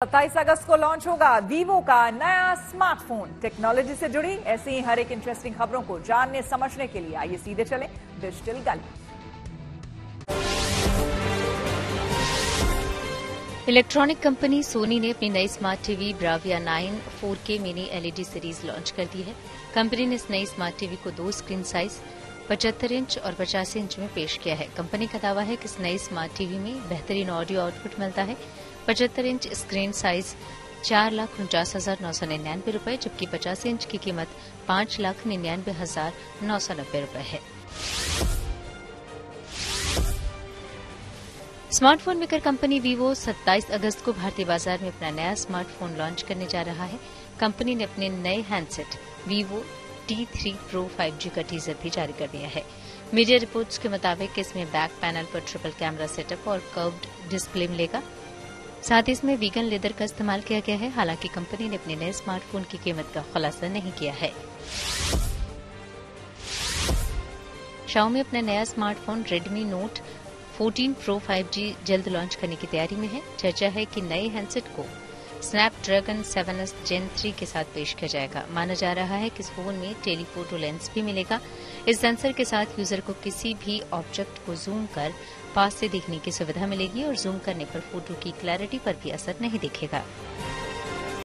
27 अगस्त को लॉन्च होगा वीवो का नया स्मार्टफोन। टेक्नोलॉजी से जुड़ी ऐसी ही हर एक इंटरेस्टिंग खबरों को जानने समझने के लिए आइए सीधे चलें डिजिटल गली। इलेक्ट्रॉनिक कंपनी सोनी ने अपनी नई smart TV Bravia 9 4K mini LED series launch कर दी है। कंपनी ने इस नई स्मार्ट टीवी को 2 स्क्रीन साइज 75 इंच और 85 इंच में पेश किया है। कंपनी का दावा है कि इस नई स्मार्ट टीवी में बेहतरीन ऑडियो आउटपुट मिलता है। 75 इंच स्क्रीन साइज 4,49,999 रुपए, जबकि 50 इंच की कीमत 5,99,990 रुपए है। स्मार्टफोन मेकर कंपनी वीवो 27 अगस्त को भारतीय बाजार में अपना नया स्मार्टफोन लॉन्च करने जा रहा है। कंपनी ने अपने नए handset Vivo T3 Pro 5G का टीजर भी जारी कर दिया है। मीडिया रिपोर्ट्स के मुताबिक इसमें बैक पैनल पर ट्रिपल कैमरा सेटअप और कर्व्ड डिस्प्ले मिलेगा। साथ ही इसमें वीगन लेदर का इस्तेमाल किया गया है। हालांकि कंपनी ने अपने नए स्मार्टफोन की कीमत का खुलासा नहीं किया है। शाओमी अपना नया smartphone Redmi Note 14 Pro 5G जल्द लॉन्च करने की तैयारी में है। चर्चा है कि नए हैंडसेट को स्नैपड्रैगन 7S Gen 3 के साथ पेश किया जाएगा। माना जा रहा है कि इस फोन में टेलीफोटो लेंस भी मिलेगा। इस सेंसर के साथ यूजर को किसी भी ऑब्जेक्ट को जूम कर पास से देखने की सुविधा मिलेगी और जूम करने पर फोटो की क्लैरिटी पर भी असर नहीं दिखेगा।